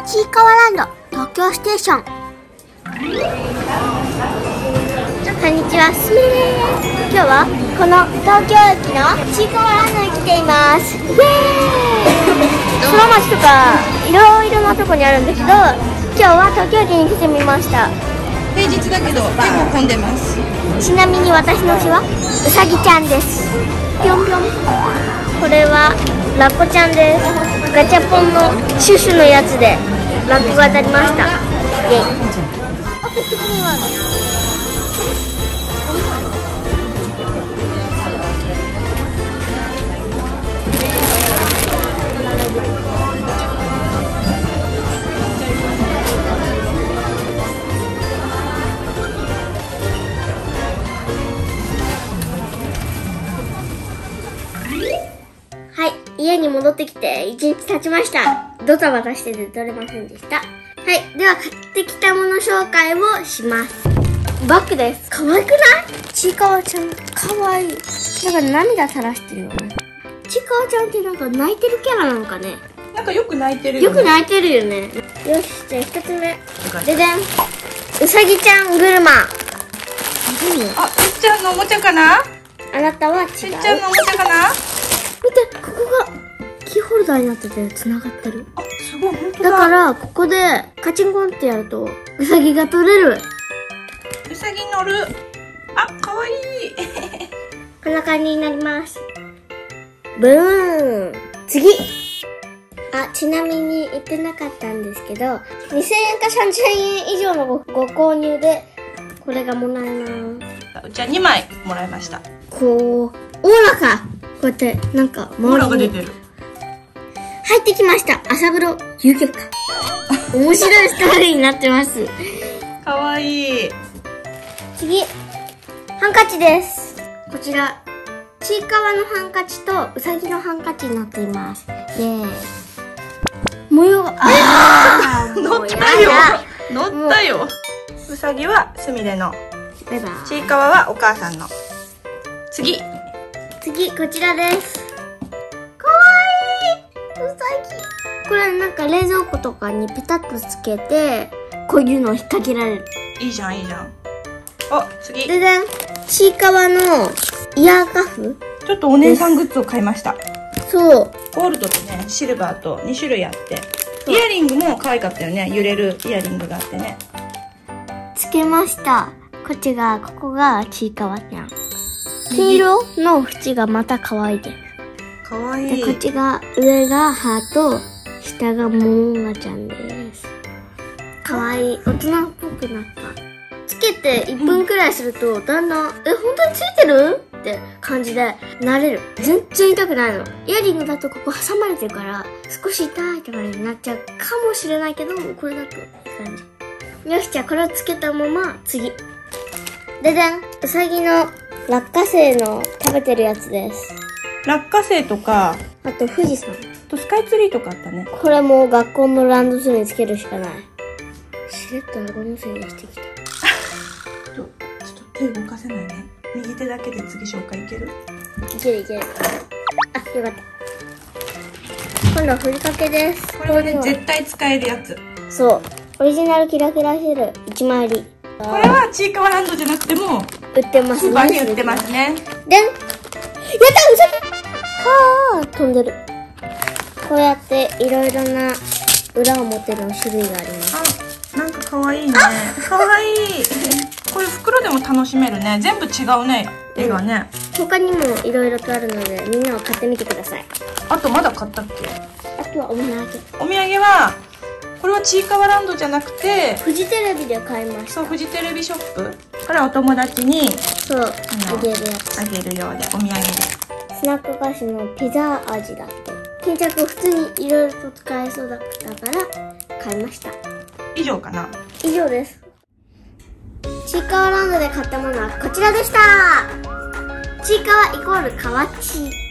ちいかわランド東京ステーション。こんにちは、すみれです。今日はこの東京駅のちいかわランドに来ています。イエーイ。空町とかいろいろなとこにあるんだけど、今日は東京駅に来てみました。 平日だけど結構混んでます。 ちなみに私の推しはうさぎちゃんです。ぴょんぴょん。これはラッコちゃんです。ガチャポンのシュシュのやつでラッコが当たりました。イエイ。はい、家に戻ってきて1日経ちました。ドタバタしてて取れませんでした。はい、では買ってきたもの紹介をします。バッグです。可愛くない？ちいかわちゃん、可愛い。なんか涙垂らしてるよね。ちいかわちゃんってなんか泣いてるキャラなのかね。 なんかよく泣いてるよね。 よく泣いてるよね。よし、じゃあ1つ目。ででん。うさぎちゃん車。 あ、すっちゃんのおもちゃかな？ あなたは違う。 すっちゃんのおもちゃかな？ 見て、ここがキーホルダーになってて繋がってる。 あ、すごい、本当だ。 だからここでカチンコンってやるとウサギが取れる。 うさぎ乗る。あ、かわいい。 こんな感じになります。ブーン。次。あ、ちなみに言ってなかったんですけど、2000円か3000円以上のご購入でこれがもらえます。 うちは2枚もらいました。 こう、オーラか。こうやってなんかオーラが出てる。 入ってきました。朝風呂遊戯か。面白いストーリーになってます。 かわいい。 次、ハンカチです。こちらちいかわのハンカチとうさぎのハンカチになっています。で、模様が乗ったよ。乗ったよ。うさぎはすみれの。 バイバイ。 ちいかわはお母さんの。次、 こちらです。かわいい。うさぎ。これなんか冷蔵庫とかにペタッとつけて、こういうのを引っ掛けられる。 いいじゃん、いいじゃん。あ、次。 ででん。ちいかわのイヤーカフ。 ちょっとお姉さんグッズを買いました。 そう。 ゴールドとね、シルバーと2種類あって。イヤリングも可愛かったよね。揺れるイヤリングがあってね。 つけました。ここがちいかわちゃん。黄色の縁がまた可愛いです。 かわいい。 で、こっちが、上がハート、下がモモンガちゃんです。かわいい。大人っぽくなった。つけて1分くらいすると、だんだん、本当についてるって感じで、慣れる。全然痛くないの。イヤリングだとここ挟まれてるから、少し痛いって感じになっちゃうかもしれないけど、これだといい感じ。よし、じゃあこれをつけたまま、次。ででん。うさぎの落花生の食べてるやつです。 落花生とか、 あと富士山。 とスカイツリーとかあったね。 これも学校のランドセルにつけるしかない。しれっと顎のせいにしてきた。 ちょっと手動かせないね。右手だけで次紹介いける？ いけるいける。あ、よかった。今度はふりかけです。 これはね、絶対使えるやつ。 そう。オリジナルキラキラシール1枚入り。 これはちいかわランドじゃなくても売ってますね。 スーパーに売ってますね。 でん。やったうさぎ。はぁ、飛んでる。こうやっていろいろな裏表の種類があります。 あ、なんかかわいいね。かわいい。これ袋でも楽しめるね。全部違うね、絵がね。 他にもいろいろとあるので、みんなは買ってみてください。 あとまだ買ったっけ？ あとはお土産。 お土産は、これはちいかわランドじゃなくて、 フジテレビで買いました。 そう、フジテレビショップ。これはお友達にそう、あげるやつ。 あげるようで、お土産で。 スナック菓子のピザ味だって。巾着普通にいろいろと使えそうだったから買いました。 以上かな。 以上です。ちいかわランドで買ったものはこちらでした。ちいかわイコールかわち。